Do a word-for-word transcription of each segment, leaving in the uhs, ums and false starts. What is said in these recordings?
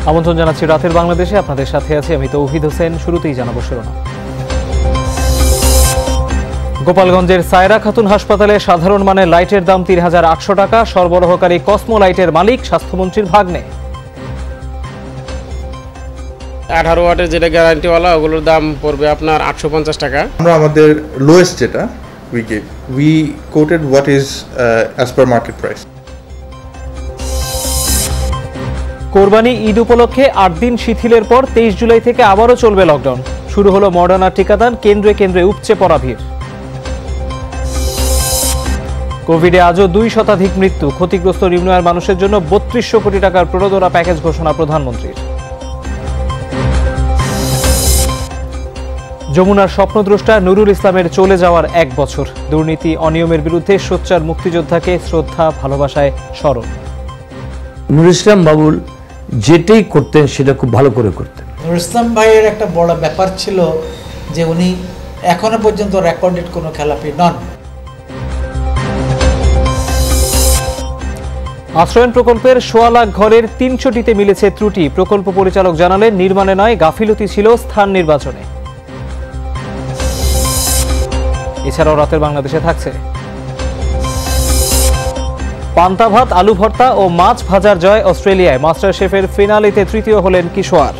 আমন্ত্রণ জানাচ্ছি রাতের বাংলাদেশে, আপনাদের সাথে আছি আমি তৌহিদ হোসেন। শুরুতেই জানাবো শিরোনাম। গোপালগঞ্জের সায়রা খাতুন হাসপাতালে সাধারণ মানের লাইটের দাম তিন হাজার আটশো টাকা। সরবরাহকারী কসমো লাইটের মালিক স্বাস্থ্যমন্ত্রীর ভাগ্নে। আঠারো ওয়াটের যেটা গ্যারান্টিওয়ালা ওগুলোর দাম পড়বে আপনার আটশো পঞ্চাশ টাকা। আমরা আমাদের লোয়েস্ট যেটা we gave we quoted what is as per market price. Qurbani Eid উপলক্ষে আট দিন শিথিলের পর তেইশ জুলাই থেকে আবারও চলবে লকডাউন। শুরু হলো মডার্না টিকাদান, কেন্দ্রে কেন্দ্রে উপচে পড়া ভিড়। কোভিডে আজও দুই শতাধিক মৃত্যু, ক্ষতিগ্রস্ত নিম্ন আয়ের মানুষের জন্য বত্রিশশো কোটি টাকার প্রণোদনা প্যাকেজ ঘোষণা প্রধানমন্ত্রীর। যমুনার স্বপ্নদ্রষ্টা নুরুল ইসলামের চলে যাওয়ার এক বছর। দুর্নীতি অনিয়মের বিরুদ্ধে সোচ্চার মুক্তিযোদ্ধাকে শ্রদ্ধা ভালোবাসায় স্মরণ। নুরুল ইসলাম বাবুল যেটাই করতেন সেটা খুব ভালো করে করতেন। নুরুল ইসলাম ভাইয়ের একটা বড় ব্যাপার ছিল যে উনি এখনো পর্যন্ত রেকর্ডেড কোনো খেলাপি নন। আশ্রয়ন প্রকল্পের সোয়া লাখ ঘরের তিনশোটিতে মিলেছে ত্রুটি। প্রকল্প পরিচালক জানালেন নির্মাণে নয় গাফিলতি ছিল স্থান নির্বাচনে। এছাড়াও রাতের বাংলাদেশে থাকছে পান্তা ভাত, আলু ভর্তা ও মাছ ভাজার জয় অস্ট্রেলিয়ায়। মাস্টার শেফের ফিনালেতে তৃতীয় হলেন কিশোর।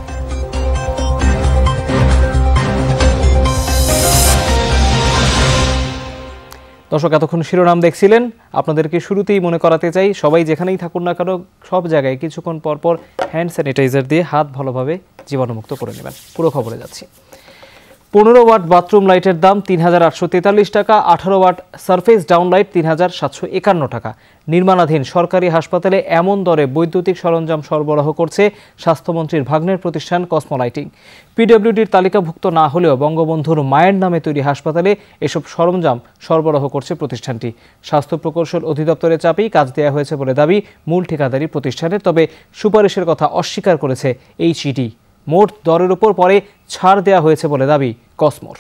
দর্শক, এতক্ষণ শিরোনাম দেখছিলেন। আপনাদেরকে শুরুতেই মনে করাতে চাই, সবাই যেখানেই থাকুন না কেন সব জায়গায় কিছুক্ষণ পর পর হ্যান্ড স্যানিটাইজার দিয়ে হাত ভালোভাবে জীবাণুমুক্ত করে নেবেন। পুরো খবরে যাচ্ছি। পনেরো ওয়াট বাথরুম লাইটের দাম তিন হাজার আটশো তেতাল্লিশ টাকা। আঠারো ওয়াট সারফেস ডাউন লাইট তিন হাজার সাতশো একান্ন টাকা। নির্মাণাধীন সরকারি হাসপাতালে এমন দরে বৈদ্যুতিক সরঞ্জাম সরবরাহ করছে স্বাস্থ্যমন্ত্রীর ভাগ্নের প্রতিষ্ঠান কসমো লাইটিং। পিডব্লিউডির তালিকাভুক্ত না হলেও বঙ্গবন্ধুর মায়ের নামে তৈরি হাসপাতালে এসব সরঞ্জাম সরবরাহ করছে প্রতিষ্ঠানটি। স্বাস্থ্য প্রকৌশল অধিদপ্তরের চাপেই কাজ দেওয়া হয়েছে বলে দাবি মূল ঠিকাদারি প্রতিষ্ঠানের। তবে সুপারিশের কথা অস্বীকার করেছে এইচইডি। মোট দরের উপর পরে ছাড় দেওয়া হয়েছে বলে দাবি কসমোর।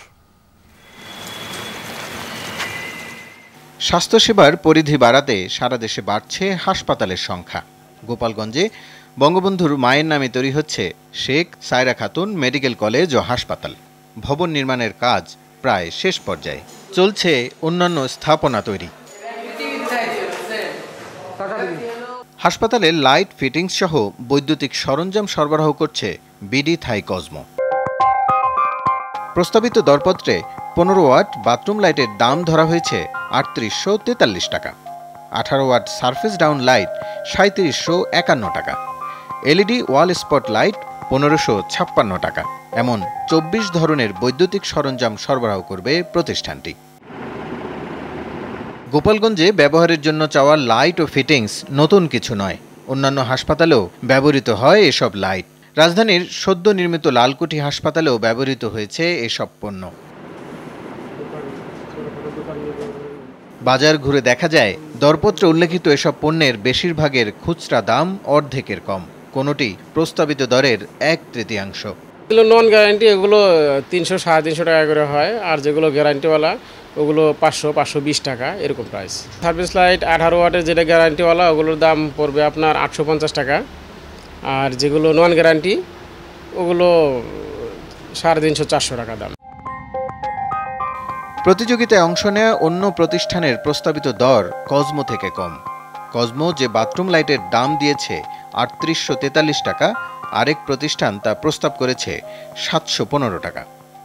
স্বাস্থ্যসেবার পরিধি বাড়াতে সারা দেশে বাড়ছে হাসপাতালের সংখ্যা। গোপালগঞ্জে বঙ্গবন্ধুর মায়ের নামে তৈরি হচ্ছে শেখ সায়রা খাতুন মেডিকেল কলেজ ও হাসপাতাল। ভবন নির্মাণের কাজ প্রায় শেষ পর্যায়ে, চলছে অন্যান্য স্থাপনা তৈরি। হাসপাতালে লাইট ফিটিংস সহ বৈদ্যুতিক সরঞ্জাম সরবরাহ করছে বিডি থাই কসমো। প্রস্তাবিত দরপত্রে পনেরো ওয়াট বাথরুম লাইটের দাম ধরা হয়েছে আটত্রিশশো তেতাল্লিশ টাকা। আঠারো ওয়াট সারফেস ডাউন লাইট সাঁত্রিশশো একান্ন টাকা। এলইডি ওয়াল স্পট লাইট পনেরোশো ছাপ্পান্ন টাকা। এমন চব্বিশ ধরনের বৈদ্যুতিক সরঞ্জাম সরবরাহ করবে প্রতিষ্ঠানটি। গোপালগঞ্জে ব্যবহারের জন্য চাওয়া লাইট ও ফিটিংস নতুন কিছু নয়। অন্যান্য হাসপাতালেও ব্যবহৃত হয় এসব লাইট। রাজধানীর সদ্য নির্মিত লালকুঠি হাসপাতালেও ব্যবহৃত হয়েছে এসব পণ্য। বাজার ঘুরে দেখা যায় দরপত্রে উল্লেখিত এসব পণ্যের বেশিরভাগের খুচরা দাম অর্ধেকের কম, কোনোটি প্রস্তাবিত দরের এক তৃতীয়াংশ। এগুলো নন গ্যারান্টি, এগুলো তিনশো সাড়ে তিনশো টাকা করে হয়, আর যেগুলো গ্যারান্টিওয়ালা ওগুলো পাঁচশো পাঁচশো বিশ টাকা এরকম প্রাইস। সার্ভিস লাইট আঠারো ওয়াটের যেটা গ্যারান্টিওয়ালা ওগুলোর দাম পড়বে আপনার আটশো পঞ্চাশ টাকা, আর যেগুলো নন গ্যারান্টি ওগুলো সাড়ে তিনশো চারশো টাকা দাম। প্রতিযোগিতায় অংশ নেওয়া অন্য প্রতিষ্ঠানের প্রস্তাবিত দর কসমো থেকে কম। কসমো যে বাথরুম লাইটের দাম দিয়েছে আটত্রিশশো তেতাল্লিশ টাকা, আরেক প্রতিষ্ঠান তা প্রস্তাব করেছে সাতশো পনেরো টাকা।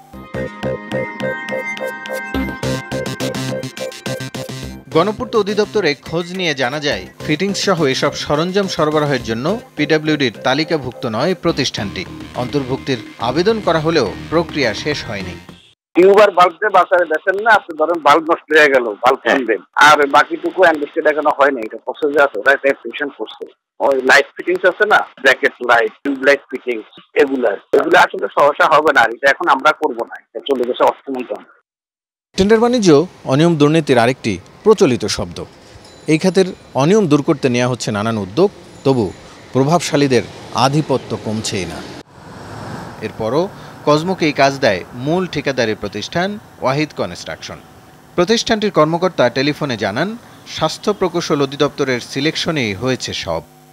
গণপূর্ত অধিদপ্তরে খোঁজ নিয়ে জানা যায় ফিটিংস সহ এসব সরঞ্জাম সরবরাহের জন্য পিডব্লিউডির তালিকাভুক্ত নয় প্রতিষ্ঠানটি। অন্তর্ভুক্তির আবেদন করা হলেও প্রক্রিয়া শেষ হয়নি। টিউবার বাল্ব দিয়ে বাসায় দেখেন না, আপনি ধরেন বাল্ব নষ্ট হয়ে গেল, বাল্ব কিনবেন, আর বাকিটুকু ইনভেস্টেড এখনো হয়নি, এটা প্রসেস আছে, রাইট অ্যাপ্লিকেশন করছে। ওই লাইট ফিটিংস আছে না, ব্র্যাকেট লাইট, টিউবলাইট ফিটিংস, এগুলা এগুলো আসলে সহসা হবে না, এটা এখন আমরা করবো না, এটা চলে গেছে অর্থ মন্ত্রণালয়। টেন্ডার বাণিজ্য অনিয়ম দুর্নীতির আরেকটি প্রচলিত শব্দ। এই খাতের অনিয়ম দূর করতে নেওয়া হচ্ছে নানান উদ্যোগ, তবু প্রভাবশালীদের আধিপত্য কমছেই না। এরপরও কসমোকে এই কাজ দেয় মূল ঠিকাদারি প্রতিষ্ঠান ওয়াহিদ কনস্ট্রাকশন। প্রতিষ্ঠানটির কর্মকর্তা টেলিফোনে জানান, স্বাস্থ্য প্রকৌশল অধিদপ্তরের সিলেকশনেই হয়েছে সব।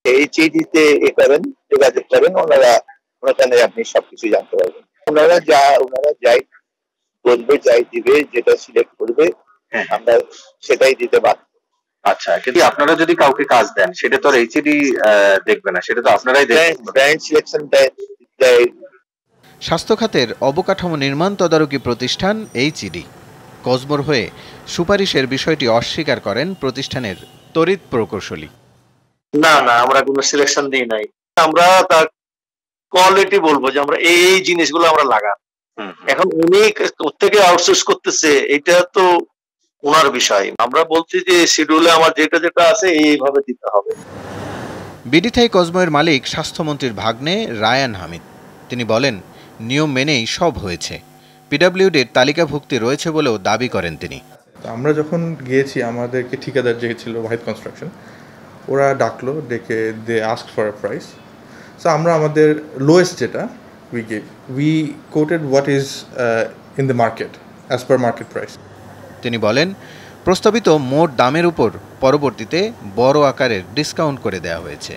এই চিঠিতে এ করেন, যোগাযোগ করেন, ওনারা ওখানে আপনি সবকিছু জানতে পারবেন। ওনারা যা ওনারা যাই বলবে, যাই দিবে, যেটা সিলেক্ট করবে আমরা সেটাই দিতে পারবো। আচ্ছা, কিন্তু আপনারা যদি কাউকে কাজ দেন সেটা তো আর এইচডি দেখবে না, সেটা তো আপনারাই দেখবেন। ব্র্যান্ড সিলেকশন দেয়। স্বাস্থ্য খাতের অবকাঠামো নির্মাণ তদারকি প্রতিষ্ঠান এইচইডি কসমোর হয়ে সুপারিশের বিষয়টি অস্বীকার করেন প্রতিষ্ঠানের তড়িৎ প্রকৌশলী। না না, আমরা কোনো সিলেকশন দিই নাই। আমরা তার কোয়ালিটি বলবো যে আমরা এই জিনিসগুলো আমরা লাগান। এখন উনি থেকে আউটসোর্স করতেছে, এটা তো ওনার বিষয়। আমরা বলছি যে শিডিউলে আমার যেটা যেটা আছে এইভাবে দিতে হবে। বিডিথাই কসমোয়ের মালিক স্বাস্থ্যমন্ত্রীর ভাগ্নে রায়ান হামিদ। তিনি বলেন, নিয়ম মেনেই সব হয়েছে, পিডব্লিউডির তালিকাভুক্তি রয়েছে বলেও দাবি করেন তিনি। আমরা যখন গিয়েছি, আমাদেরকে ঠিকাদার যে ছিল ওয়াহিদ কনস্ট্রাকশন, ওরা ডাকলো, ডেকে they ask for a price. So আমরা আমাদের লোয়েস্ট যেটা we gave, we quoted what is in the market as per market price. তিনি বলেন, প্রস্তাবিত মোট দামের উপর পরবর্তীতে বড় আকারের ডিসকাউন্ট করে দেওয়া হয়েছে।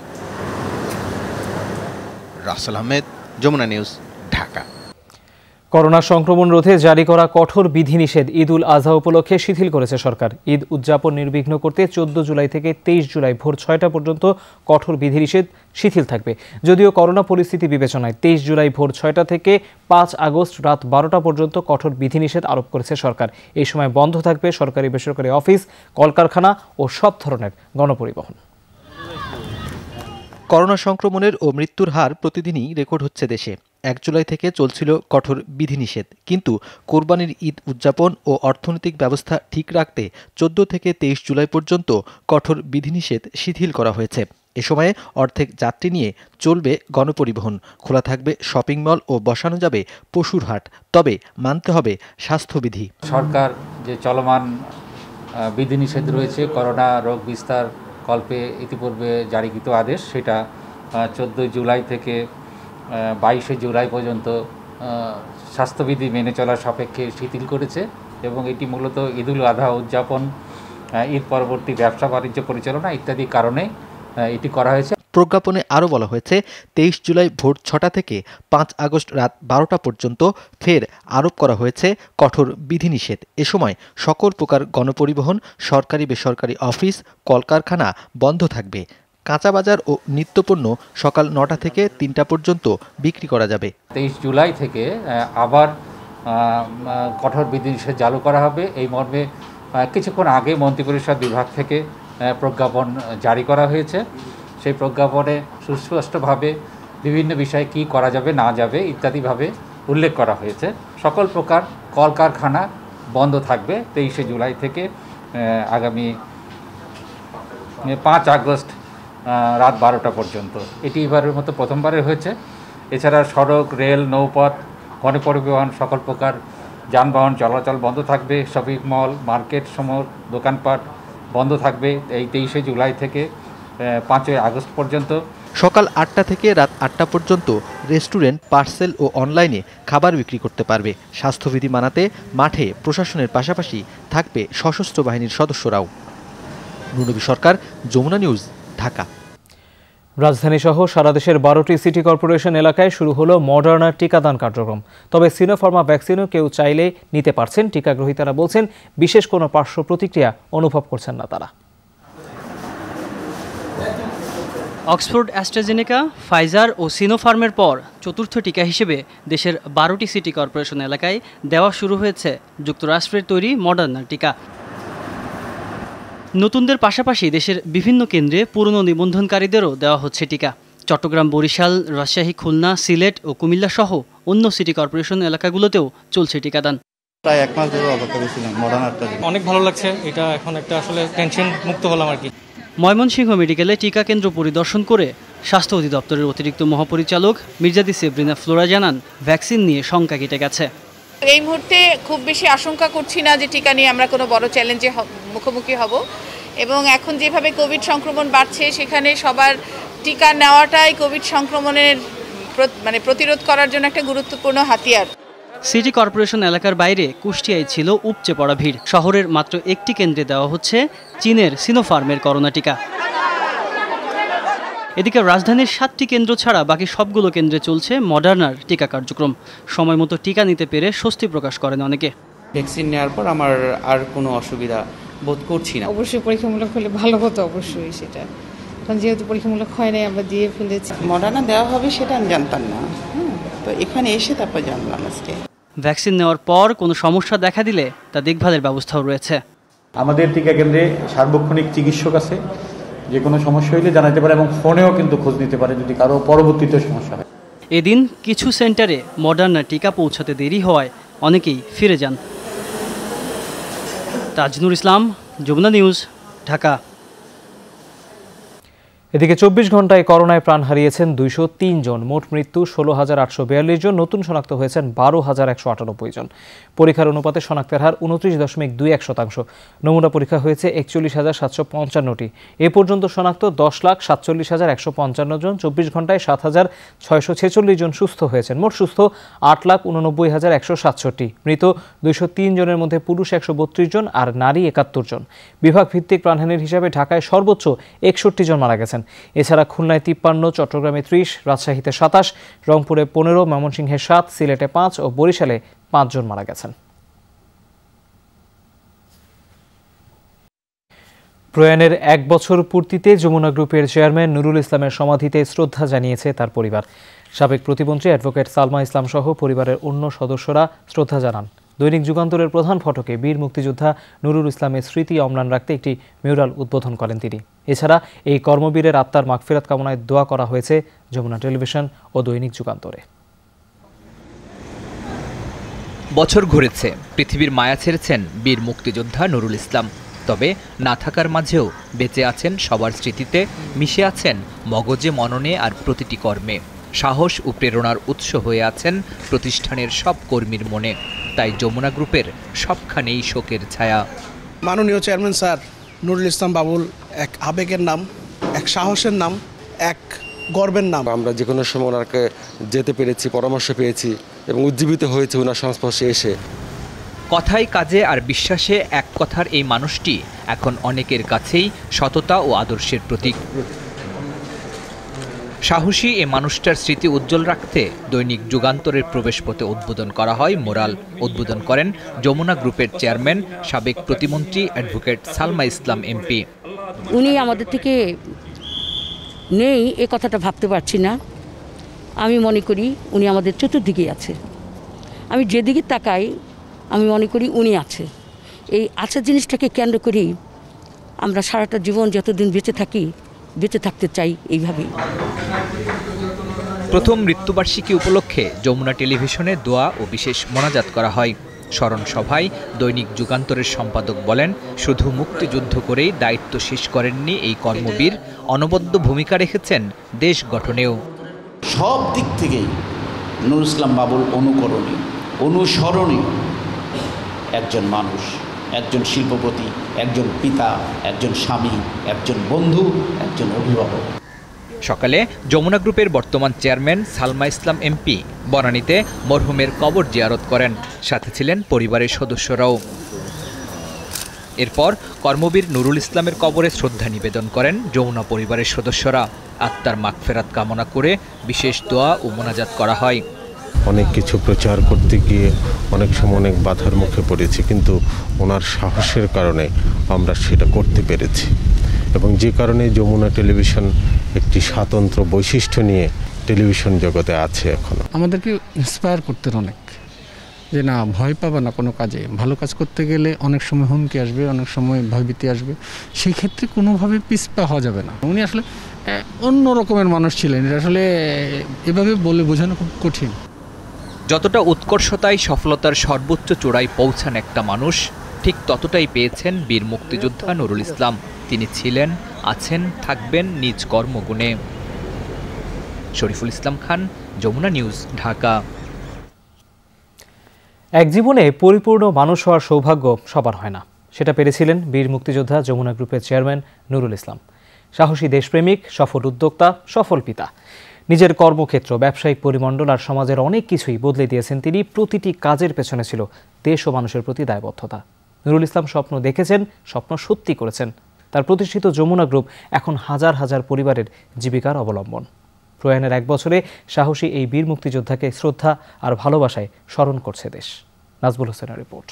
রাসেল আহমেদ, যমুনা নিউজ, ঢাকা। করোনা সংক্রমণ রোধে জারি করা কঠোর বিধিনিষেধ ঈদ উল আজহা উপলক্ষে শিথিল করেছে সরকার। ঈদ উদযাপন নির্বিঘ্ন করতে চোদ্দ জুলাই থেকে তেইশ জুলাই ভোর ছয়টা পর্যন্ত কঠোর বিধিনিষেধ শিথিল থাকবে। যদিও করোনা পরিস্থিতি বিবেচনায় তেইশ জুলাই ভোর ছয়টা থেকে পাঁচ আগস্ট রাত বারোটা পর্যন্ত কঠোর বিধিনিষেধ আরোপ করেছে সরকার। এই সময় বন্ধ থাকবে সরকারি বেসরকারি অফিস, কলকারখানা ও সব ধরনের গণপরিবহন। করোনা সংক্রমণের ও মৃত্যুর হার প্রতিদিনই রেকর্ড হচ্ছে দেশে। এক জুলাই থেকে চলছিল কঠোর বিধিনিষেধ, কিন্তু কোরবানির ঈদ উদযাপন ও অর্থনৈতিক ব্যবস্থা ঠিক রাখতে চোদ্দ থেকে তেইশ জুলাই পর্যন্ত কঠোর বিধিনিষেধ শিথিল করা হয়েছে। এ সময়ে অর্ধেক যাত্রী নিয়ে চলবে গণপরিবহন, খোলা থাকবে শপিং মল ও বসানো যাবে পশুর হাট, তবে মানতে হবে স্বাস্থ্যবিধি। সরকার যে চলমান বিধিনিষেধ রয়েছে করোনা রোগ বিস্তার কল্পে ইতিপূর্বে জারিকৃত আদেশ, সেটা চোদ্দোই জুলাই থেকে বাইশে জুলাই পর্যন্ত স্বাস্থ্যবিধি মেনে চলার সাপেক্ষে শিথিল করেছে এবং এটি মূলত ঈদ উল আজহা উদযাপন, ঈদ পরবর্তী ব্যবসা বাণিজ্য পরিচালনা ইত্যাদি কারণে এটি করা হয়েছে। প্রজ্ঞাপনে আরও বলা হয়েছে, তেইশ জুলাই ভোর ছটা থেকে পাঁচ আগস্ট রাত বারোটা পর্যন্ত ফের আরোপ করা হয়েছে কঠোর বিধিনিষেধ। এ সময় সকল প্রকার গণপরিবহন, সরকারি বেসরকারি অফিস, কলকারখানা বন্ধ থাকবে। কাঁচা বাজার ও নিত্যপণ্য সকাল নটা থেকে তিনটা পর্যন্ত বিক্রি করা যাবে। তেইশ জুলাই থেকে আবার কঠোর বিধিনিষেধ চালু করা হবে। এই মর্মে কিছুক্ষণ আগে মন্ত্রিপরিষদ বিভাগ থেকে প্রজ্ঞাপন জারি করা হয়েছে। সেই প্রজ্ঞাপনে সুস্পষ্টভাবে বিভিন্ন বিষয়ে কী করা যাবে না যাবে ইত্যাদিভাবে উল্লেখ করা হয়েছে। সকল প্রকার কলকারখানা বন্ধ থাকবে তেইশে জুলাই থেকে আগামী পাঁচ আগস্ট রাত বারোটা পর্যন্ত। এটি এবারের মতো প্রথমবারের হয়েছে। এছাড়া সড়ক, রেল, নৌপথ, গণপরিবহন সকল প্রকার যানবাহন চলাচল বন্ধ থাকবে। শপিং মল, মার্কেট সমূহ, দোকানপাট বন্ধ থাকবে এই তেইশে জুলাই থেকে পাঁচই আগস্ট পর্যন্ত। সকাল আটটা থেকে রাত আটটা পর্যন্ত রেস্টুরেন্ট, পার্সেল ও অনলাইনে খাবার বিক্রি করতে পারবে। স্বাস্থ্যবিধি মানাতে মাঠে প্রশাসনের পাশাপাশি থাকবে সশস্ত্র বাহিনীর সদস্যরাও। নুনবী সরকার, যমুনা নিউজ, ঢাকা। রাজধানী সহ সারা দেশের বারোটি সিটি কর্পোরেশন এলাকায় শুরু হলো মডার্নার টিকাদান কার্যক্রম। তবে সিনোফার্মা ভ্যাকসিনও কেউ চাইলে নিতে পারছেন। টিকাগ্রহীতারা বলছেন, বিশেষ কোনো পার্শ্ব প্রতিক্রিয়া অনুভব করছেন না তারা। অক্সফোর্ড, অ্যাস্ট্রাজেনেকা, ফাইজার ও সিনোফার্মের পর চতুর্থ টিকা হিসেবে দেশের বারোটি সিটি কর্পোরেশন এলাকায় দেওয়া শুরু হয়েছে যুক্তরাষ্ট্রের তৈরি মডার্নার টিকা। নতুনদের পাশাপাশি দেশের বিভিন্ন কেন্দ্রে পুরনো নিবন্ধনকারীদেরও দেওয়া হচ্ছে টিকা। চট্টগ্রাম, বরিশাল, রাজশাহী, খুলনা, সিলেট ও কুমিল্লা সহ অন্য সিটি কর্পোরেশন এলাকাগুলোতেও চলছে টিকাদান। প্রায় এক মাস ধরে অপেক্ষা করছিলাম মডার্নারটা। অনেক ভালো লাগছে, এটা এখন একটা আসলে টেনশন মুক্ত হলাম আর কি। ময়মনসিংহ মেডিকেলে টিকা কেন্দ্র পরিদর্শন করে স্বাস্থ্য অধিদপ্তরের অতিরিক্ত মহাপরিচালক মির্জাদি সেব্রিনা ফ্লোরা জানান, ভ্যাকসিন নিয়ে শঙ্কা কেটে গেছে। এই মুহূর্তে খুব বেশি আশঙ্কা করছি না যে টিকা নিয়ে আমরা কোনো বড় চ্যালেঞ্জে মুখোমুখি হব, এবং এখন যেভাবে কোভিড সংক্রমণ বাড়ছে সেখানে সবার টিকা নেওয়াটাই কোভিড সংক্রমণের মানে প্রতিরোধ করার জন্য একটা গুরুত্বপূর্ণ হাতিয়ার। সিটি কর্পোরেশন এলাকার বাইরে কুষ্টিয়ায় ছিল উপচে পড়া ভিড়। শহরের মাত্র একটি কেন্দ্রে দেওয়া হচ্ছে চীনের সিনোফার্মের করোনা টিকা। এদিকে রাজধানীর সাতটি কেন্দ্র ছাড়া বাকি সবগুলো কেন্দ্রে চলছে মডার্নার টিকা কার্যক্রম। সময় মতো টিকা নিতে পেরে স্বস্তি প্রকাশ করেন অনেকে। ভ্যাকসিন নেওয়ার পর আমার আর কোনো অসুবিধা বোধ করছি না। অবশ্যই পরীক্ষামূলক হলে ভালো হতো, অবশ্যই সেটা। এখন যেহেতু পরীক্ষামূলক হয় নাই, আমরা দিয়ে ফেলেছি। মডার্না দেওয়া হবে সেটা আমি জানতাম না, তো এখানে এসে তারপর জানলাম আজকে। ভ্যাকসিন নেওয়ার পর কোনো সমস্যা দেখা দিলে তা দেখভালের ব্যবস্থাও রয়েছে। আমাদের টিকা কেন্দ্রে সার্বক্ষণিক চিকিৎসক আছে, যে কোনো সমস্যা হলে জানাতে পারে এবং ফোনেও কিন্তু খোঁজ নিতে পারে যদি কারো পরবর্তীতে সমস্যা হয়। এদিন কিছু সেন্টারে মডার্না টিকা পৌঁছাতে দেরি হওয়ায় অনেকেই ফিরে যান। তাজনুর ইসলাম, যমুনা নিউজ, ঢাকা। এদিকে চব্বিশ ঘন্টায় করোনায় প্রাণ হারিয়েছেন দুইশো তিন জন। মোট মৃত্যু ষোলো হাজার আটশো বিয়াল্লিশ জন। নতুন শনাক্ত হয়েছেন বারো হাজার একশো আটানব্বই জন। পরীক্ষার অনুপাতে শনাক্তের হার উনত্রিশ দশমিক দুই এক শতাংশ। নমুনা পরীক্ষা হয়েছে একচল্লিশ হাজার সাতশো পঞ্চান্নটি। এ পর্যন্ত শনাক্ত দশ লাখ সাতচল্লিশ হাজার একশো পঞ্চান্ন জন। চব্বিশ ঘন্টায় সাত হাজার ছয়শো ছেচল্লিশ জন সুস্থ হয়েছেন। মোট সুস্থ আট লাখ উননব্বই হাজার একশো সাতষট্টি। মৃত দুইশো তিন জনের মধ্যে পুরুষ একশো বত্রিশ জন আর নারী একাত্তর জন। বিভাগ ভিত্তিক প্রাণহানির হিসাবে ঢাকায় সর্বোচ্চ একষট্টি জন মারা গেছেন। এছাড়া খুলনায় তিপ্পান্ন, চট্টগ্রামে ত্রিশ, রাজশাহীতে সাতাশ, রংপুরে পনেরো, ময়মনসিংহে সাত, সিলেটে পাঁচ ও বরিশালে পাঁচজন মারা গেছেন। প্রয়াণের এক বছর পূর্তিতে যমুনা গ্রুপের চেয়ারম্যান নুরুল ইসলামের সমাধিতে শ্রদ্ধা জানিয়েছে তার পরিবার। সাবেক প্রতিমন্ত্রী অ্যাডভোকেট সালমা ইসলাম সহ পরিবারের অন্য সদস্যরা শ্রদ্ধা জানান। দৈনিক যুগান্তরের প্রধান ফটকে বীর মুক্তিযোদ্ধা নুরুল ইসলামের স্মৃতি অম্লান রাখতে একটি মিউরাল উদ্বোধন করেন তিনি। এছাড়া এই কর্মবীরের আত্মার মাগফিরাত কামনায় দোয়া করা হয়েছে যমুনা টেলিভিশন ও দৈনিক যুগান্তরে। বছর ঘুরেছে, পৃথিবীর মায়া ছেড়েছেন বীর মুক্তিযোদ্ধা নুরুল ইসলাম। তবে না থাকার মাঝেও বেঁচে আছেন সবার স্মৃতিতে, মিশে আছেন মগজে, মননে আর প্রতিটি কর্মে। সাহস ও প্রেরণার উৎস হয়ে আছেন প্রতিষ্ঠানের সব কর্মীর মনে। তাই যমুনা গ্রুপের সবখানেই শোকের ছায়া। মাননীয় চেয়ারম্যান স্যার নুরুল ইসলাম বাবুল এক আবেগের নাম, এক সাহসের নাম, এক গর্বের নাম। আমরা যে কোনো সময় ওনাকে যেতে পেরেছি, পরামর্শ পেয়েছি এবং উজ্জীবিত হয়েছে ওনার সংস্পর্শে এসে। কথায়, কাজে আর বিশ্বাসে এক কথার এই মানুষটি এখন অনেকের কাছেই সততা ও আদর্শের প্রতীক। সাহসী এ মানুষটার স্মৃতি উজ্জ্বল রাখতে দৈনিক যুগান্তরের প্রবেশপথে উদ্বোধন করা হয় মোরাল। উদ্বোধন করেন যমুনা গ্রুপের চেয়ারম্যান সাবেক প্রতিমন্ত্রী অ্যাডভোকেট সালমা ইসলাম এমপি। উনি আমাদের থেকে নেই এ কথাটা ভাবতে পারছি না। আমি মনে করি উনি আমাদের চতুর্দিকেই আছে। আমি যেদিকে তাকাই আমি মনে করি উনি আছে। এই আছে জিনিসটাকে কেন্দ্র করেই আমরা সারাটা জীবন যতদিন বেঁচে থাকি বেঁচে থাকতে চাই এইভাবেই। প্রথম মৃত্যুবার্ষিকী উপলক্ষে যমুনা টেলিভিশনে দোয়া ও বিশেষ মোনাজাত করা হয়। স্মরণ সভায় দৈনিক যুগান্তরের সম্পাদক বলেন, শুধু মুক্তিযুদ্ধ করেই দায়িত্ব শেষ করেননি এই কর্মবীর, অনবদ্য ভূমিকা রেখেছেন দেশ গঠনেও। সব দিক থেকেই নুরুল ইসলাম বাবুল অনুকরণীয়, অনুসরণীয় একজন মানুষ, একজন শিল্পপতি, একজন পিতা, একজন স্বামী, একজন বন্ধু, একজন অভিভাবক। সকালে যমুনা গ্রুপের বর্তমান চেয়ারম্যান সালমা ইসলাম এমপি বনানীতে মরহুমের কবর জিয়ারত করেন। সাথে ছিলেন পরিবারের সদস্যরাও। এরপর কর্মবীর নুরুল ইসলামের কবরে শ্রদ্ধা নিবেদন করেন যমুনা পরিবারের সদস্যরা। আত্মার মাগফিরাত কামনা করে বিশেষ দোয়া ও মোনাজাত করা হয়। অনেক কিছু প্রচার করতে গিয়ে অনেক সময় অনেক বাধার মুখে পড়েছি, কিন্তু ওনার সাহসের কারণে আমরা সেটা করতে পেরেছি এবং যে কারণে যমুনা টেলিভিশন একটি স্বতন্ত্র বৈশিষ্ট্য নিয়ে টেলিভিশন জগতে আছে। এখন আমাদেরকে ইন্সপায়ার করতেন অনেক, যে না ভয় পাবে না কোনো কাজে। ভালো কাজ করতে গেলে অনেক সময় হুমকি আসবে, অনেক সময় ভয়ভীতি আসবে, সেই ক্ষেত্রে কোনোভাবে পিছপা হওয়া যাবে না। উনি আসলে অন্য রকমের মানুষ ছিলেন, এটা আসলে এভাবে বলে বোঝানো খুব কঠিন। যতটা উৎকর্ষতায় সফলতার সর্বোচ্চ চূড়ায় পৌঁছান একটা মানুষ, ঠিক ততটাই পেয়েছেন বীর মুক্তিযোদ্ধা নুরুল ইসলাম। তিনি ছিলেন, আছেন, থাকবেন নিজ কর্মগুণে। শরীফুল ইসলাম খান, যমুনা নিউজ, ঢাকা। এক জীবনে পরিপূর্ণ মানুষ হওয়ার সৌভাগ্য সবার হয় না, সেটা পেরেছিলেন বীর মুক্তিযোদ্ধা যমুনা গ্রুপের চেয়ারম্যান নুরুল ইসলাম। সাহসী দেশপ্রেমিক, সফল উদ্যোক্তা, সফল পিতা। নিজের কর্মক্ষেত্র, ব্যবসায়িক পরিমণ্ডল আর সমাজের অনেক কিছুই বদলে দিয়েছেন তিনি। প্রতিটি কাজের পেছনে ছিল দেশ ও মানুষের প্রতি দায়বদ্ধতা। নুরুল ইসলাম স্বপ্ন দেখেছেন, স্বপ্ন সত্যি করেছেন, তার প্রতিষ্ঠিত যমুনা গ্রুপ এখন হাজার হাজার পরিবারের জীবিকার অবলম্বন। প্রয়াণের এক বছরে সাহসী এই বীর মুক্তিযোদ্ধাকে শ্রদ্ধা আর ভালোবাসায় স্মরণ করছে দেশ। নাজবুল হোসেনের রিপোর্ট।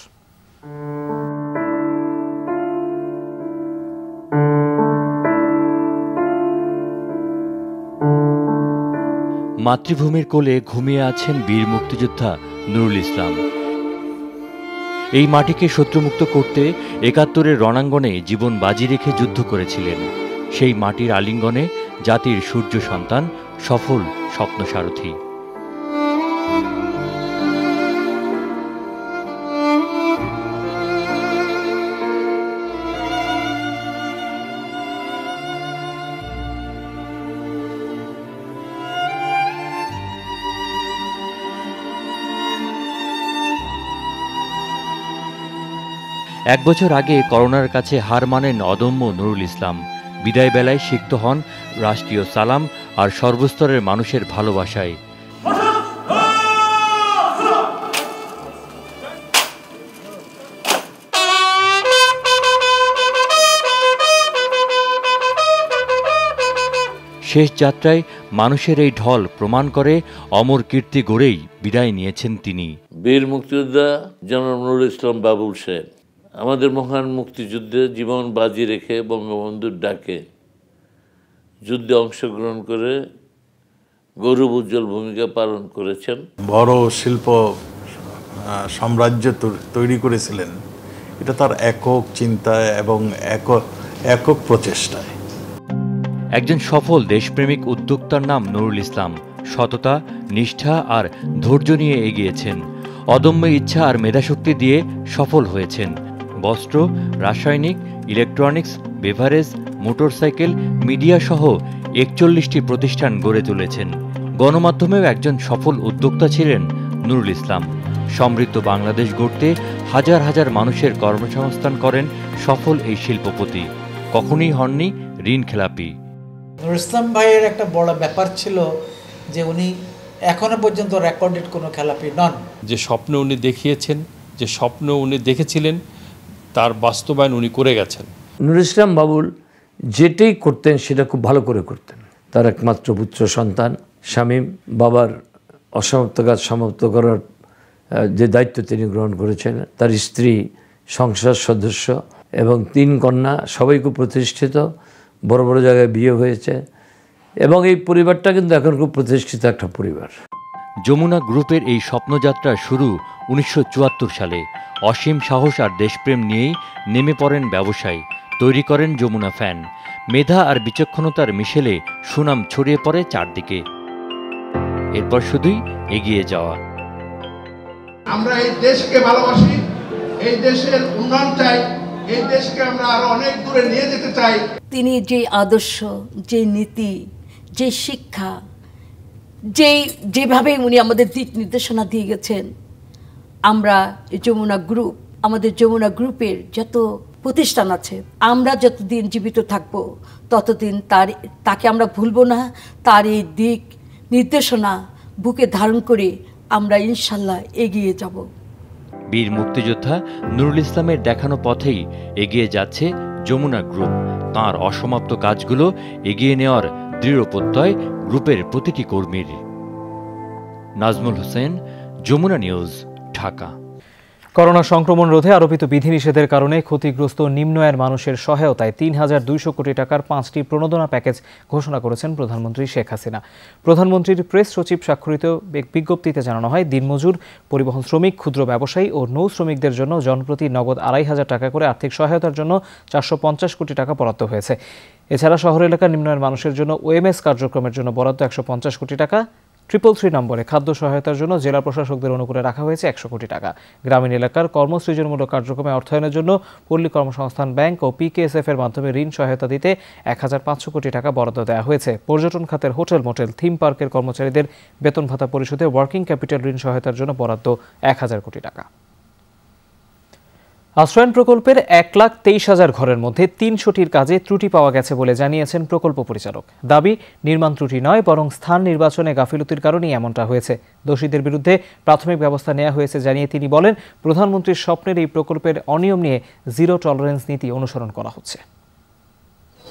মাতৃভূমির কোলে ঘুমিয়ে আছেন বীর মুক্তিযোদ্ধা নুরুল ইসলাম। এই মাটিকে শত্রুমুক্ত করতে একাত্তরের রণাঙ্গনে জীবন বাজি রেখে যুদ্ধ করেছিলেন। সেই মাটির আলিঙ্গনে জাতির সূর্য সন্তান, সফল স্বপ্নসারথী। এক বছর আগে করোনার কাছে হার মানেন অদম্য নুরুল ইসলাম। বিদায় বেলায় সিক্ত হন রাষ্ট্রীয় সালাম আর সর্বস্তরের মানুষের ভালোবাসায়। শেষ যাত্রায় মানুষের এই ঢল প্রমাণ করে অমর কীর্তি গড়েই বিদায় নিয়েছেন তিনি। বীর মুক্তিযোদ্ধা জনাব নুরুল ইসলাম বাবুল সেন আমাদের মহান মুক্তিযুদ্ধে জীবন বাজি রেখে বঙ্গবন্ধুর ডাকে যুদ্ধে অংশগ্রহণ করে গৌরব উজ্জ্বল ভূমিকা পালন করেছেন। বড় শিল্প সাম্রাজ্য তৈরি করেছিলেন, এটা তার একক চিন্তায় এবং একক একক প্রচেষ্টায়। একজন সফল দেশপ্রেমিক উদ্যোক্তার নাম নুরুল ইসলাম। সততা, নিষ্ঠা আর ধৈর্য নিয়ে এগিয়েছেন। অদম্য ইচ্ছা আর মেধাশক্তি দিয়ে সফল হয়েছেন। বস্ত্র, রাসায়নিক, ইলেকট্রনিক্স, বেভারেজ, মোটরসাইকেল, মিডিয়া সহ একচল্লিশটি প্রতিষ্ঠান গড়ে তুলেছেন। গণমাধ্যমেও একজন সফল উদ্যোক্তা ছিলেন নুরুল ইসলাম। সমৃদ্ধ বাংলাদেশ গড়তে হাজার হাজার মানুষের কর্মসংস্থান করেন সফল এই শিল্পপতি। কখনোই হননি ঋণ খেলাপি। নুরুল ইসলাম ভাইয়ের একটা বড় ব্যাপার ছিল যে উনি এখনো পর্যন্ত রেকর্ডেড কোনো খেলাপি নন। যে স্বপ্ন উনি দেখিয়েছেন, যে স্বপ্ন উনি দেখেছিলেন, তার বাস্তবায়ন উনি করে গেছেন। নুরুল ইসলাম বাবুল যেটাই করতেন সেটা খুব ভালো করে করতেন। তার একমাত্র পুত্র সন্তান শামীম, বাবার অসমাপ্ত কাজ সমাপ্ত করার যে দায়িত্ব তিনি গ্রহণ করেছেন, তার স্ত্রী সংসার সদস্য এবং তিন কন্যা, সবাই খুব প্রতিষ্ঠিত, বড় বড় জায়গায় বিয়ে হয়েছে এবং এই পরিবারটা কিন্তু এখন খুব প্রতিষ্ঠিত একটা পরিবার। যমুনা গ্রুপের এই স্বপ্নযাত্রা শুরু উনিশশো চুয়াত্তর সালে। অসীম সাহস আর দেশপ্রেম নিয়েই নেমে পড়েন ব্যবসায়ী, তৈরি করেন যমুনা ফ্যান। মেধা আর বিচক্ষণতার মিশেলে সুনাম ছড়িয়ে পড়ে চারদিকে। এরপর শুধুই এগিয়ে যাওয়া। আমরা এই দেশকে ভালোবাসি, এই দেশের উন্নয়ন চাই, এই দেশকে আমরা আরো অনেক দূরে নিয়ে যেতে চাই। তিনি যে আদর্শ, যে নীতি, যে শিক্ষা, যেই যেভাবে উনি আমাদের দিক নির্দেশনা দিয়ে গেছেন, আমরা যমুনা গ্রুপ, আমাদের যমুনা গ্রুপের যত প্রতিষ্ঠান আছে, আমরা যতদিন জীবিত থাকব ততদিন তার তাকে আমরা ভুলব না। তার এই দিক নির্দেশনা বুকে ধারণ করে আমরা ইনশাল্লাহ এগিয়ে যাব। বীর মুক্তিযোদ্ধা নুরুল ইসলামের দেখানো পথেই এগিয়ে যাচ্ছে যমুনা গ্রুপ। তাঁর অসমাপ্ত কাজগুলো এগিয়ে নেওয়ার দৃঢ় প্রত্যয় গ্রুপের প্রতিটি কর্মীর। নাজমুল হোসেন, যমুনা নিউজ, ঢাকা। করোনা সংক্রমণ রোধে আরোপিত বিধিনিষেধের কারণে ক্ষতিগ্রস্ত নিম্ন আয়ের মানুষের সহায়তায় তিন হাজার দুইশো কোটি টাকার পাঁচটি প্রণোদনা প্যাকেজ ঘোষণা করেছেন প্রধানমন্ত্রী শেখ হাসিনা। প্রধানমন্ত্রীর প্রেস সচিব স্বাক্ষরিত বিজ্ঞপ্তিতে জানানো হয়, দিনমজুর, পরিবহন শ্রমিক, ক্ষুদ্র ব্যবসায়ী ও নৌ শ্রমিকদের জন্য জনপ্রতি নগদ আড়াই হাজার টাকা করে আর্থিক সহায়তার জন্য চারশো পঞ্চাশ কোটি টাকা বরাদ্দ হয়েছে। এছাড়া শহর এলাকার নিম্ন আয়ের মানুষের জন্য ওএমএস কার্যক্রমের জন্য বরাদ্দ একশো পঞ্চাশ কোটি টাকা। ট্রিপল থ্রি নম্বরে খাদ্য সহায়তার জন্য জেলা প্রশাসকদের অনুকূলে রাখা হয়েছে একশো কোটি টাকা। গ্রামীণ এলাকার কর্মসৃজনমূলক কার্যক্রমে অর্থায়নের জন্য পল্লী কর্মসংস্থান ব্যাংক ও পিকেএসএফ এর মাধ্যমে ঋণ সহায়তা দিতে এক হাজার পাঁচশো কোটি টাকা বরাদ্দ দেওয়া হয়েছে। পর্যটন খাতের হোটেল, মোটেল, থিম পার্কের কর্মচারীদের বেতন ভাতা পরিশোধে ওয়ার্কিং ক্যাপিটাল ঋণ সহায়তার জন্য বরাদ্দ এক হাজার কোটি টাকা। আশ্রয়ন প্রকল্পের এক লাখ তেইশ হাজার ঘরের মধ্যে তিনশোটির কাজে ত্রুটি পাওয়া গেছে বলে জানিয়েছেন প্রকল্প পরিচালক। দাবি, নির্মাণ ত্রুটি নয়, বরং স্থান নির্বাচনে গাফিলতির কারণেই এমনটা হয়েছে। দোষীদের বিরুদ্ধে প্রাথমিক ব্যবস্থা নেওয়া হয়েছে জানিয়ে তিনি বলেন, প্রধানমন্ত্রীর স্বপ্নের এই প্রকল্পের অনিয়ম নিয়ে জিরো টলারেন্স নীতি অনুসরণ করা হচ্ছে।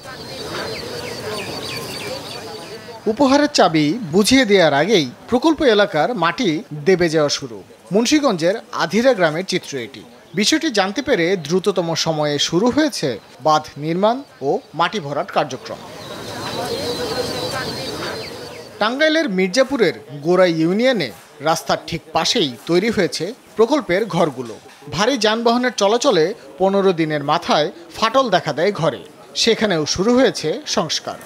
উপহারের চাবি বুঝিয়ে দেওয়ার আগেই প্রকল্প এলাকার মাটি দেবে যাওয়া শুরু। মুন্সিগঞ্জের আধিরা গ্রামের চিত্র এটি। বিষয়টি জানতে পেরে দ্রুততম সময়ে শুরু হয়েছে বাঁধ নির্মাণ ও মাটি ভরাট কার্যক্রম। টাঙ্গাইলের মির্জাপুরের গোড়াই ইউনিয়নে রাস্তার ঠিক পাশেই তৈরি হয়েছে প্রকল্পের ঘরগুলো। ভারী যানবাহনের চলাচলে পনেরো দিনের মাথায় ফাটল দেখা দেয় ঘরে। সেখানেও শুরু হয়েছে সংস্কার।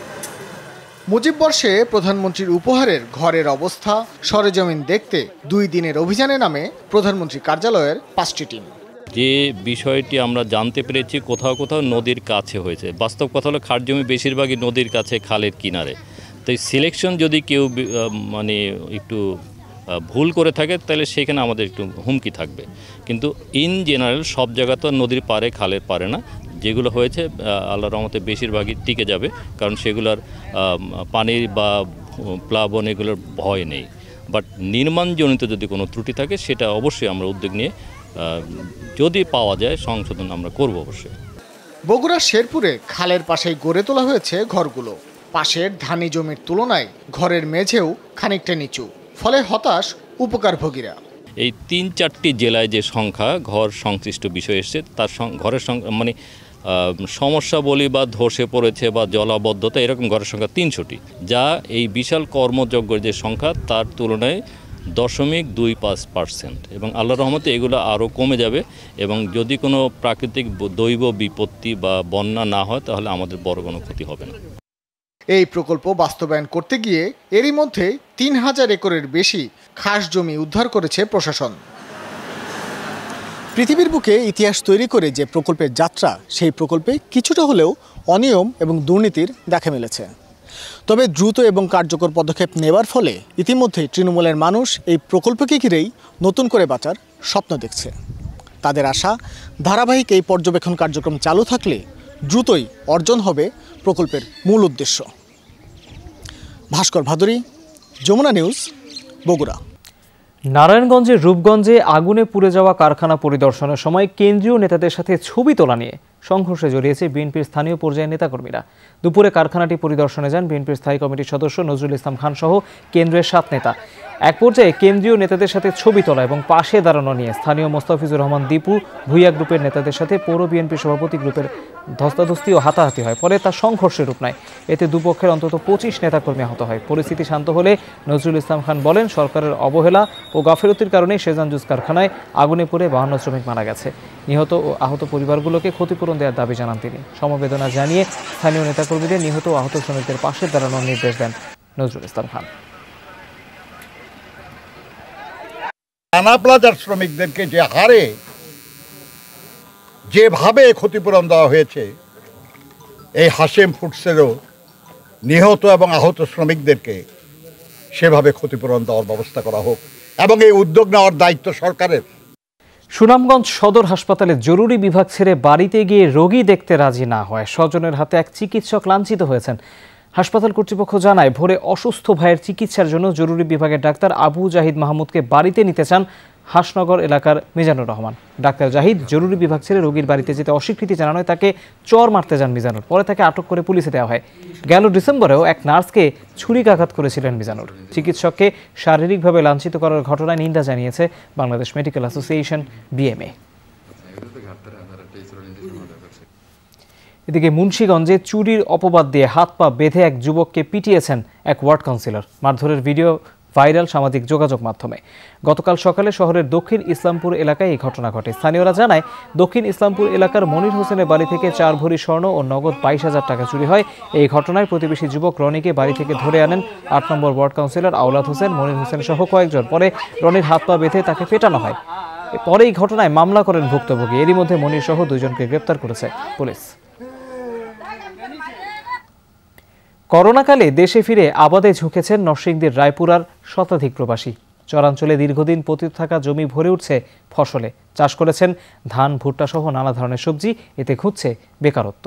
মুজিব বর্ষে প্রধানমন্ত্রীর উপহারের ঘরের অবস্থা সরেজমিন দেখতে দুই দিনের অভিযানে নামে প্রধানমন্ত্রী কার্যালয়ের পাঁচটি টিম। যে বিষয়টি আমরা জানতে পেরেছি কোথাও কোথাও নদীর কাছে হয়েছে। বাস্তব কথা হলো খাট জমি বেশিরভাগই নদীর কাছে, খালের কিনারে। তো এই সিলেকশন যদি কেউ মানে একটু ভুল করে থাকে তাহলে সেখানে আমাদের একটু হুমকি থাকবে। কিন্তু ইন জেনারেল সব জায়গা তো নদীর পারে, খালের পারে না। যেগুলো হয়েছে আল্লাহর রহমতে বেশিরভাগই টিকে যাবে, কারণ সেগুলোর পানির বা প্লাবন এগুলোর ভয় নেই। বাট নির্মাণজনিত যদি কোনো ত্রুটি থাকে সেটা অবশ্যই আমরা উদ্যোগ নিয়ে যদি পাওয়া যায় সংশোধন আমরা করব অবশ্যই। বগুড়ার শেরপুরে খালের পাশেই গড়ে তোলা হয়েছে ঘরগুলো। পাশের ধানি জমির তুলনায় ঘরের মেঝেও খানিকটা নিচু, ফলে হতাশ উপকারভোগীরা। এই তিন চারটি জেলায় যে সংখ্যা ঘর সংশ্লিষ্ট বিষয় এসছে তার ঘরের সংখ্যা মানে সমস্যা বলি বা ধসে পড়েছে বা জলাবদ্ধতা এরকম ঘরের সংখ্যা তিনশোটি, যা এই বিশাল কর্মযজ্ঞের যে সংখ্যা তার তুলনায় দশমিক দুই পাঁচ পার্সেন্ট। এবং আল্লাহর রহমতে এগুলো আরও কমে যাবে। এবং যদি কোনো প্রাকৃতিক দৈব বিপত্তি বা বন্যা না হয় তাহলে আমাদের বড় কোনো ক্ষতি হবে না। এই প্রকল্প বাস্তবায়ন করতে গিয়ে এরই মধ্যে তিন হাজার একরের বেশি খাস জমি উদ্ধার করেছে প্রশাসন। পৃথিবীর বুকে ইতিহাস তৈরি করে যে প্রকল্পের যাত্রা, সেই প্রকল্পে কিছুটা হলেও অনিয়ম এবং দুর্নীতির দেখা মিলেছে। তবে দ্রুত এবং কার্যকর পদক্ষেপ নেবার ফলে ইতিমধ্যেই তৃণমূলের মানুষ এই প্রকল্পকে ঘিরেই নতুন করে বাঁচার স্বপ্ন দেখছে। তাদের আশা, ধারাবাহিক এই পর্যবেক্ষণ কার্যক্রম চালু থাকলে দ্রুতই অর্জন হবে প্রকল্পের মূল উদ্দেশ্য। ভাস্কর ভাদুরী, যমুনা নিউজ, বগুড়া। নারায়ণগঞ্জের রূপগঞ্জে আগুনে পুড়ে যাওয়া কারখানা পরিদর্শনের সময় কেন্দ্রীয় নেতাদের সাথে ছবি তোলা নিয়ে সংঘর্ষে জড়িয়েছে বিএনপির স্থানীয় পর্যায়ের নেতাকর্মীরা। দুপুরে কারখানাটি পরিদর্শনে যান বিএনপির স্থায়ী কমিটির সদস্য নজরুল ইসলাম খান সহ কেন্দ্রের সাত নেতা। এক পর্যায়ে কেন্দ্রীয় নেতাদের সাথে ছবি তোলা এবং পাশে দাঁড়ানো নিয়ে স্থানীয় মোস্তাফিজুর রহমান দীপু, ভুইয়া গ্রুপের নেতাদের সাথে পৌর বিএনপি সভাপতি গ্রুপের ধস্তাধস্তি ও হাতাহাতি হয়। ফলে তা সংঘর্ষের রূপ নেয়। এতে দুপক্ষের অন্তত পঁচিশ নেতাকর্মী আহত হয়। পরিস্থিতি শান্ত হলে নজরুল ইসলাম খান বলেন, সরকারের অবহেলা ও গাফিলতির কারণে সেজান জুস কারখানায় আগুনে পুড়ে বাহান্ন শ্রমিক মারা গেছে। নিহত ও আহত পরিবারগুলোকে ক্ষতিপূরণ দেওয়ার দাবি জানান তিনি। সমবেদনা জানিয়ে স্থানীয় নেতাকর্মীদের নিহত ও আহত শ্রমিকদের পাশে দাঁড়ানোর নির্দেশ দেন নজরুল ইসলাম খান। রানা প্লাজার শ্রমিকদেরকে যে হারে যেভাবে ক্ষতিপূরণ দেওয়া হয়েছে, এই হাশেম ফুডসেরও নিহত এবং আহত শ্রমিকদেরকে সেভাবে ক্ষতিপূরণ দেওয়ার ব্যবস্থা করা হোক এবং এই উদ্যোগ নেওয়ার দায়িত্ব সরকারের। সুনামগঞ্জ সদর হাসপাতালে জরুরি বিভাগ ছেড়ে বাড়িতে গিয়ে রোগী দেখতে রাজি না হয় স্বজনের হাতে এক চিকিৎসক লাঞ্ছিত হয়েছেন। হাসপাতাল কর্তৃপক্ষ জানায়, ভোরে অসুস্থ ভাইয়ের চিকিৎসার জন্য জরুরি বিভাগের ডাক্তার আবু জাহিদ মাহমুদকে বাড়িতে নিতে চান হাসনগর এলাকার মিজানুর রহমান। ডাক্তার জাহিদ জরুরি বিভাগ ছেড়ে রোগীর বাড়িতে যেতে অস্বীকৃতি জানানোয় তাকে চর মারতে যান মিজানুর। পরে তাকে আটক করে পুলিশে দেওয়া হয়। গেল ডিসেম্বরেও এক নার্সকে ছুরিকাঘাত করেছিলেন মিজানুর। চিকিৎসককে শারীরিকভাবে লাঞ্ছিত করার ঘটনায় নিন্দা জানিয়েছে বাংলাদেশ মেডিকেল অ্যাসোসিয়েশন বিএমএ। এদিকে মুন্সিগঞ্জে চুরির অপবাদ দিয়ে হাত পা বেঁধে এক যুবককে পিটিয়েছেন এক ওয়ার্ড কাউন্সিলর। মারধরের ভিডিও ভাইরাল সামাজিক যোগাযোগ মাধ্যমে। গতকাল সকালে শহরের দক্ষিণ ইসলামপুর এলাকায় এই ঘটনা ঘটে। স্থানীয়রা জানায়, দক্ষিণ ইসলামপুর এলাকার মনির হোসেনের বাড়ি থেকে চার ভরি স্বর্ণ ও নগদ বাইশ হাজার টাকা চুরি হয়। এই ঘটনায় প্রতিবেশী যুবক রনিকে বাড়ি থেকে ধরে আনেন আট number ward councillor Awlad Hossain, Monir Hossain সহ কয়েকজন। পরে রনির হাত পা বেঁধে তাকে পেটানো হয়। পরে এই ঘটনায় মামলা করেন ভুক্তভোগী। এরই মধ্যে মনির সহ দুইজনকে গ্রেপ্তার করেছে পুলিশ। করোনাকালে দেশে ফিরে আবাদে ঝুঁকেছেন নরসিংদীর রায়পুরার শতাধিক প্রবাসী। চরাঞ্চলে দীর্ঘদিন পতিত থাকা জমি ভরে উঠছে ফসলে। চাষ করেছেন ধান, ভুট্টা সহ নানা ধরনের সবজি। এতে ঘুরছে বেকারত্ব।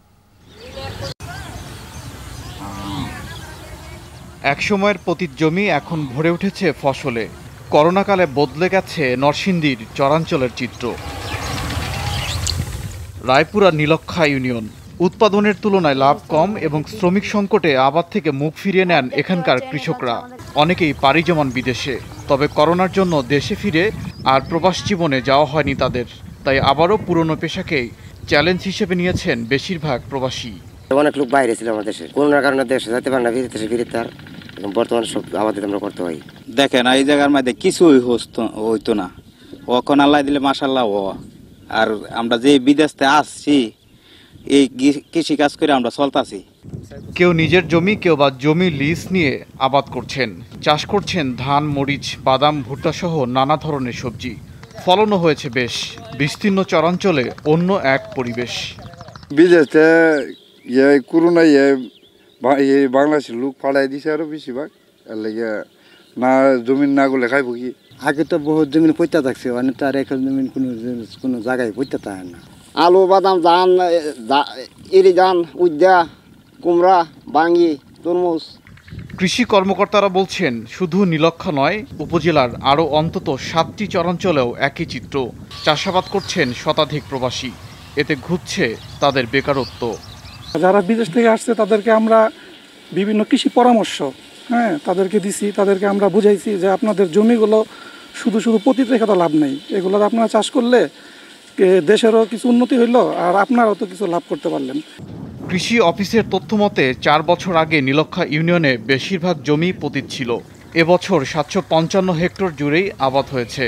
একসময়ের পতিত জমি এখন ভরে উঠেছে ফসলে। করোনাকালে বদলে গেছে নরসিংদীর চরাঞ্চলের চিত্র। রায়পুরা নীলক্ষা ইউনিয়ন উৎপাদনের তুলনায় লাভ কম এবং শ্রমিক সংকটে আবাদ থেকে মুখ ফিরিয়ে নেন এখানকার কৃষকরা। অনেকেই পাড়ি জমান বিদেশে, তবে করোনার জন্য দেশে ফিরে আর প্রবাস জীবনে যাওয়া হয়নি তাদের। তাই আবারও পুরনো পেশাকেই চ্যালেঞ্জ হিসেবে নিয়েছেন বেশিরভাগ প্রবাসী। অনেক লোক বাইরে ছিল আমাদের দেশে, করোনার কারণে দেশে যেতে পারে না, বিদেশে ফিরতে আর বর্তমানে সব আমাদের আমরা করতে হয়। দেখেন এই জায়গার মধ্যে কিছুই হইতো না, ওখন আল্লাহ দিলে মাশাল্লাহ ও। আর আমরা যে বিদেশ থেকে আসছি এই কৃষি কাজ করে আমরা চলতেছি। কেউ নিজের জমি, কেউ বা জমি লিজ নিয়ে আবাদ করছেন, চাষ করছেন ধান, মরিচ, বাদাম, ভুট্টা সহ নানা ধরনের সবজি। ফলনও হয়েছে বেশ। বিস্তীর্ণ চরাঞ্চলে অন্য এক পরিবেশ। বিদেশে ইয়ে করোনা ইয়ে বাংলাদেশের লোক পাড়াই দিছে আরো বেশিরভাগ, এর লেগে না জমিন না গুলে খাইব কি। আগে তো বহুত জমিন পইতা থাকছে, মানে তার এখন জমিন কোনো কোনো জায়গায় পইতা থাকে না। আলু, বাদাম, ধান, এরি ধান, উদ্যা, কুমড়া, বাঙ্গি, তরমুজ। কৃষি কর্মকর্তারা বলছেন শুধু নীলক্ষা নয়, উপজেলার আরও অন্তত সাতটি চরাঞ্চলেও একই চিত্র। চাষাবাদ করছেন শতাধিক প্রবাসী, এতে ঘুরছে তাদের বেকারত্ব। যারা বিদেশ থেকে আসছে তাদেরকে আমরা বিভিন্ন কৃষি পরামর্শ হ্যাঁ তাদেরকে দিছি, তাদেরকে আমরা বুঝাইছি যে আপনাদের জমিগুলো শুধু শুধু পতিত রেখে তো লাভ নেই, এগুলো আপনারা চাষ করলে দেশেরও কিছু উন্নতি হইল আর আপনারাও তো কিছু লাভ করতে পারলেন। কৃষি অফিসের তথ্য মতে চার বছর আগে নীলক্ষা ইউনিয়নে বেশিরভাগ জমি পতিত ছিল। এবছর সাতশো পঞ্চান্ন হেক্টর জুড়েই আবাদ হয়েছে।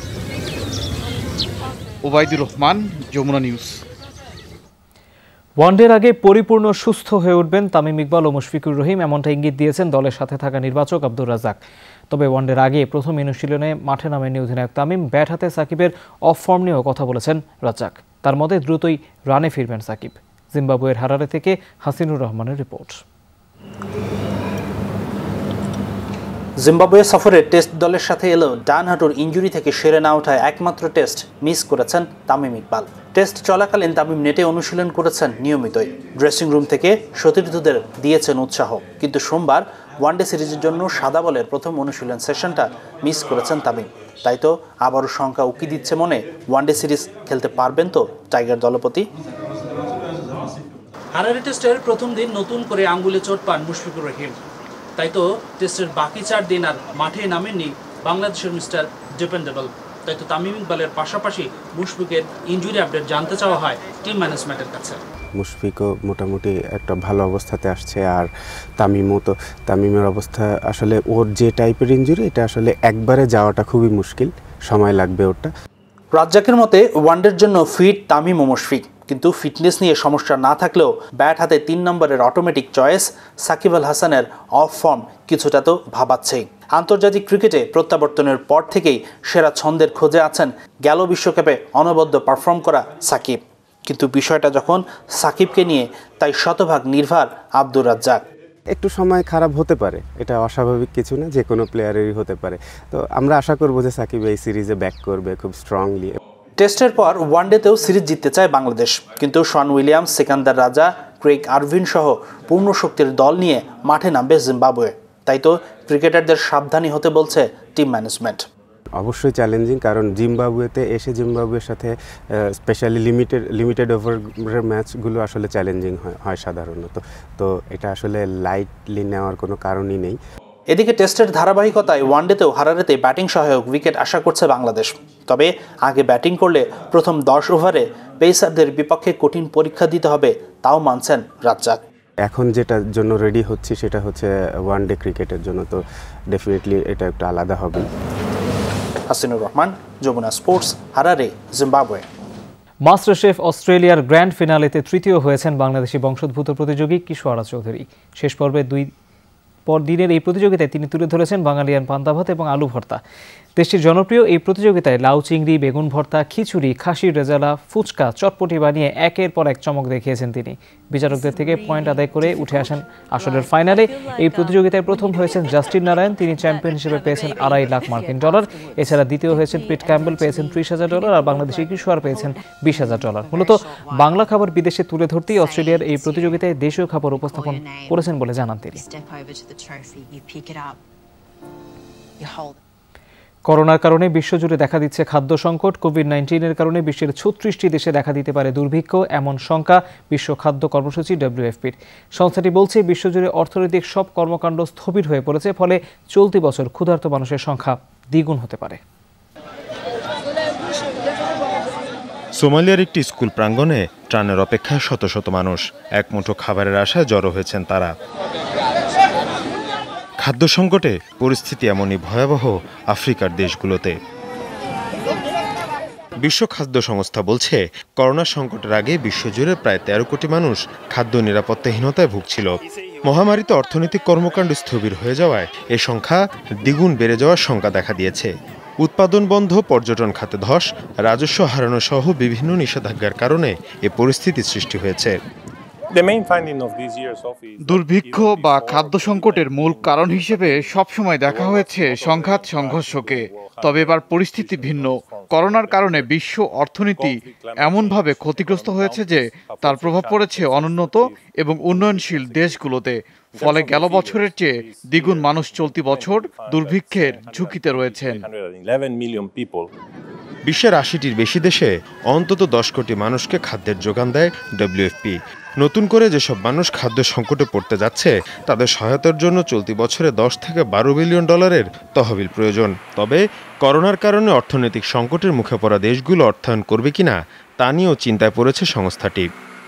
ওবায়দুর রহমান, যমুনা নিউজ। ওয়ানডের আগে পরিপূর্ণ সুস্থ হয়ে উঠবেন তামিম ইকবাল ও মুশফিকুর রহিম, এমনটা ইঙ্গিত দিয়েছেন দলের সাথে থাকা নির্বাচক আব্দুর রাজ্জাক। তবে ওয়ানডের আগে প্রথম অনুশীলনে মাঠে নামেন অধিনায়ক তামিম। ব্যাট হাতে সাকিবের অফ ফর্ম নিয়েও কথা বলেছেন রাজ্জাক। তার মতে দ্রুতই রানে ফিরবেন সাকিব। জিম্বাবুয়ের হারারে থেকে হাসিনুর রহমানের রিপোর্ট। জিম্বাবুয়ে সফরে টেস্ট দলের সাথে এলেও ডান হাঁটুর ইনজুরি থেকে সেরে না ওঠায় একমাত্র টেস্ট মিস করেছেন তামিম ইকবাল। টেস্ট চলাকালীন তামিম নেটে অনুশীলন করেছেন নিয়মিতই। ড্রেসিং রুম থেকে সতীর্থদের দিয়েছেন উৎসাহ, কিন্তু সোমবার ওয়ানডে সিরিজের জন্য সাদা বলের প্রথম অনুশীলন সেশনটা মিস করেছেন তামিম। তাই তো আবারও শঙ্কা উকি দিচ্ছে মনে, ওয়ানডে সিরিজ খেলতে পারবেন তো টাইগার দলপতি? হারারে টেস্টের প্রথম দিন নতুন করে আঙ্গুলে চোট পান মুশফিকুর রহিম। তাই তো টেস্টের বাকি চার দিন আর মাঠে নামেননি বাংলাদেশের মিস্টার ডিপেন্ডেবল। তাই তো তামিম ইকবালের পাশাপাশি মুশফিকের ইনজুরি আপডেট জানতে চাওয়া হয় টিম ম্যানেজমেন্টের কাছে। মুশফিকও মোটামুটি একটা ভালো অবস্থাতে আসছে, আর তামিমও তো তামিমের অবস্থা আসলে ওর যে টাইপের ইনজুরি এটা আসলে একবারে যাওয়াটা খুবই মুশকিল, সময় লাগবে ওটা। রাজ্জাকের মতে ওয়ানডের জন্য ফিট তামিম ও মুশফিক, কিন্তু ফিটনেস নিয়ে সমস্যা না থাকলেও ব্যাট হাতে তিন নম্বরের অটোমেটিক চয়েস সাকিব আল হাসানের অফ ফর্ম কিছুটা তো ভাবাচ্ছেই। আন্তর্জাতিক ক্রিকেটে প্রত্যাবর্তনের পর থেকেই সেরা ছন্দের খোঁজে আছেন গেল বিশ্বকাপে অনবদ্য পারফর্ম করা সাকিব। কিন্তু বিষয়টা যখন সাকিবকে নিয়ে, তাই শতভাগ নির্ভর আব্দুর রাজ্জাক। একটু সময় খারাপ হতে পারে, এটা অস্বাভাবিক কিছু না, যে কোনো প্লেয়ারেরই হতে পারে। তো আমরা আশা করব যে সাকিব এই সিরিজে ব্যাক করবে খুব স্ট্রংলি। টেস্টের পর ওয়ানডেতেও সিরিজ জিততে চায় বাংলাদেশ, কিন্তু শন উইলিয়ামস, সিকান্দার রাজা, ক্রেগ আরভিন সহ পূর্ণ শক্তির দল নিয়ে মাঠে নামবে জিম্বাবুয়ে। তাই তো ক্রিকেটারদের সাবধানী হতে বলছে টিম ম্যানেজমেন্ট। অবশ্যই চ্যালেঞ্জিং, কারণ জিম্বাবুয়েতে এসে জিম্বাবুয়ের সাথে স্পেশালি লিমিটেড লিমিটেড ওভারের ম্যাচগুলো আসলে চ্যালেঞ্জিং হয় হয় সাধারণত। তো এটা আসলে লাইটলি নেওয়ার কোনো কারণই নেই। এদিকে টেস্টের ধারাবাহিকতায় ওয়ানডেতেও হারারেতে ব্যাটিং সহায়ক উইকেট আশা করছে বাংলাদেশ। তবে আগে ব্যাটিং করলে প্রথম দশ ওভারে পেসারদের বিপক্ষে কঠিন পরীক্ষা দিতে হবে, তাও মানছেন রাজ্জাক। এখন যেটার জন্য রেডি হচ্ছি সেটা হচ্ছে ওয়ানডে ক্রিকেটের জন্য, তো ডেফিনেটলি এটা একটু আলাদা হবে। Hasinur Rahman, Jamuna Sports, Harare, Zimbabwe. MasterChef অস্ট্রেলিয়ার গ্র্যান্ড ফিনালেতে তৃতীয় হয়েছেন বাংলাদেশি বংশোদ্ভূত প্রতিযোগী কিশোরা চৌধুরী। শেষ পর্বে দুই পর দিনের এই প্রতিযোগিতায় তিনি তুলে ধরেছেন বাঙালিয়ান পান্তা ভাত এবং আলু ভর্তা। দেশটির জনপ্রিয় এই প্রতিযোগিতায় লাউ চিংড়ি, বেগুন ভর্তা, খিচুড়ি, খাসির রেজালা, ফুচকা, চটপটি বানিয়ে একের পর এক চমক দেখিয়েছেন তিনি। বিচারকদের থেকে পয়েন্ট আদায় করে উঠে আসেন আসরের ফাইনালে। এই প্রতিযোগিতায় প্রথম হয়েছেন জাস্টিন নারায়ণ, তিনি চ্যাম্পিয়ন হিসেবে পেয়েছেন আড়াই লাখ মার্কিন ডলার। এছাড়া দ্বিতীয় হয়েছেন পিট ক্যাম্বেল, পেয়েছেন ত্রিশ হাজার ডলার, আর বাংলাদেশি কিশোর পেয়েছেন বিশ হাজার ডলার। মূলত বাংলা খাবার বিদেশে তুলে ধরতেই অস্ট্রেলিয়ার এই প্রতিযোগিতায় দেশীয় খাবার উপস্থাপন করেছেন বলে জানান তিনি। করোনার কারণে বিশ্বজুড়ে দেখা দিচ্ছে খাদ্য সংকট। কোভিড নাইন্টিনের কারণে বিশ্বের ছত্রিশটি দেশে দেখা দিতে পারে দুর্ভিক্ষ, এমন শঙ্কা বিশ্ব খাদ্য কর্মসূচি ডব্লিউএফপির। সংস্থাটি বলছে বিশ্বজুড়ে অর্থনৈতিক সব কর্মকাণ্ড স্থবির হয়ে পড়েছে, ফলে চলতি বছর ক্ষুধার্ত মানুষের সংখ্যা দ্বিগুণ হতে পারে। সোমালিয়ার একটি স্কুল প্রাঙ্গণে ত্রাণের অপেক্ষায় শত শত মানুষ। এক মুঠো খাবারের আশায় জড়ো হয়েছেন তারা। খাদ্য সংকটে পরিস্থিতি এমনই ভয়াবহ আফ্রিকার দেশগুলোতে। বিশ্ব খাদ্য সংস্থা বলছে, করোনা সংকটের আগে বিশ্বজুড়ে প্রায় তেরো কোটি মানুষ খাদ্য নিরাপত্তাহীনতায় ভুগছিল। মহামারীতে অর্থনৈতিক কর্মকাণ্ড স্থবির হয়ে যাওয়ায় এ সংখ্যা দ্বিগুণ বেড়ে যাওয়ার শঙ্কা দেখা দিয়েছে। উৎপাদন বন্ধ, পর্যটন খাতে ধস, রাজস্ব হারানো সহ বিভিন্ন নিষেধাজ্ঞার কারণে এ পরিস্থিতি সৃষ্টি হয়েছে। দুর্ভিক্ষ বা খাদ্য সংকটের মূল কারণ হিসেবে সবসময় দেখা হয়েছে সংঘাত সংঘর্ষকে। তবে এবার পরিস্থিতি ভিন্ন। করোনার কারণে বিশ্ব অর্থনীতি এমনভাবে ক্ষতিগ্রস্ত হয়েছে যে তার প্রভাব পড়েছে অনুন্নত এবং উন্নয়নশীল দেশগুলোতে। ফলে গেল বছরের চেয়ে দ্বিগুণ মানুষ চলতি বছর দুর্ভিক্ষের ঝুঁকিতে রয়েছেন। বিশ্বের আশিটির বেশি দেশে অন্তত দশ কোটি মানুষকে খাদ্যের যোগান দেয় ডব্লিউএফপি। নতুন করে যেসব মানুষ খাদ্য সংকটে পড়তে যাচ্ছে তাদের সহায়তার জন্য চলতি বছরে দশ থেকে বারো বিলিয়ন ডলারের তহবিল প্রয়োজন। তবে করোনার কারণে অর্থনৈতিক সংকটের মুখে পড়া দেশগুলো অর্থায়ন করবে কিনা তা নিয়েও চিন্তায় পড়েছে সংস্থাটি।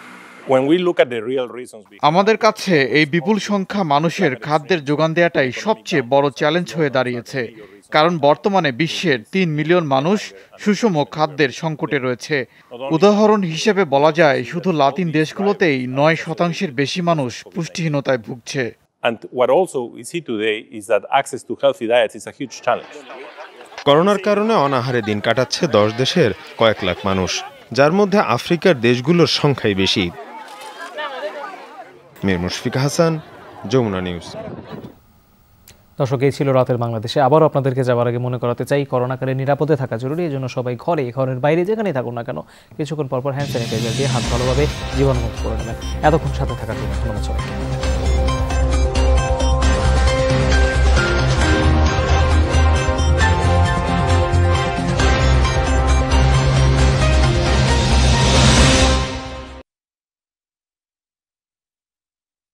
আমাদের কাছে এই বিপুল সংখ্যা মানুষের খাদ্যের যোগান দেওয়াটাই সবচেয়ে বড় চ্যালেঞ্জ হয়ে দাঁড়িয়েছে। কারণ বর্তমানে বিশ্বের তিন মিলিয়ন মানুষ সুষম খাদ্যের সংকটে রয়েছে। উদাহরণ হিসেবে বলা যায়, শুধু লাতিন দেশগুলোতেই নয় শতাংশের বেশি মানুষ পুষ্টিহীনতায় ভুগছে। করোনার কারণে অনাহারে দিন কাটাচ্ছে দশ দেশের কয়েক লাখ মানুষ, যার মধ্যে আফ্রিকার দেশগুলোর সংখ্যাই বেশি। মীর মুশফিক হাসান, যমুনা নিউজ। দর্শক, এই ছিল রাতের বাংলাদেশে। আবারও আপনাদেরকে যাওয়ার আগে মনে করাতে চাই, করোনাকালে নিরাপদে থাকা জরুরি। এই জন্য সবাই ঘরে, ঘরের বাইরে যেখানেই থাকুন না কেন কিছুক্ষণ পরপর হ্যান্ড স্যানিটাইজার দিয়ে হাত ভালোভাবে জীবাণুমুক্ত করে নেবেন। এতক্ষণ সাথে থাকার জন্য ধন্যবাদ সবাইকে।